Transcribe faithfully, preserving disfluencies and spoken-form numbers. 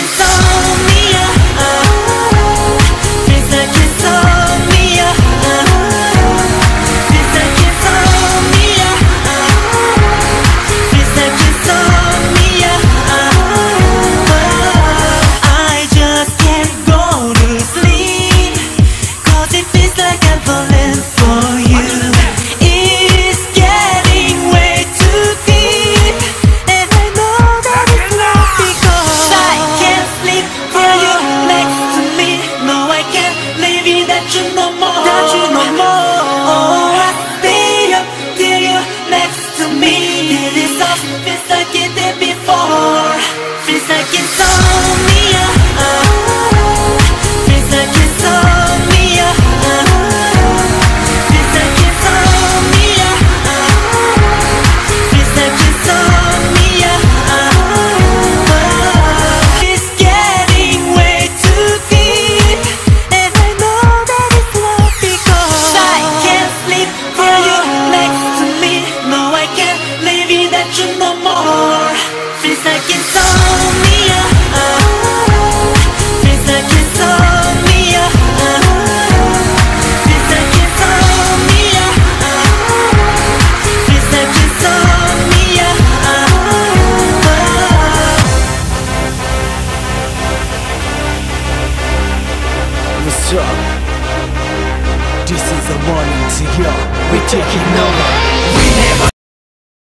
insomnia. Feels like insomnia. Feels like insomnia. Feels like insomnia. I just can't go to sleep, 'cause it feels like I'm falling for you. It's getting way too deep, and I know that it's not because I can't sleep for you next to me. No, I can't leave without you no more. Without you no more. Oh, I stay up till you're next to me. Feel this up, feels like it did before. Feels like insomnia. Feels like insomnia. Feels like insomnia. Feels like insomnia. It's getting way too deep, and I know that it's not because I can't sleep for you next to me. No, I can't live without you no more. Feels like insomnia.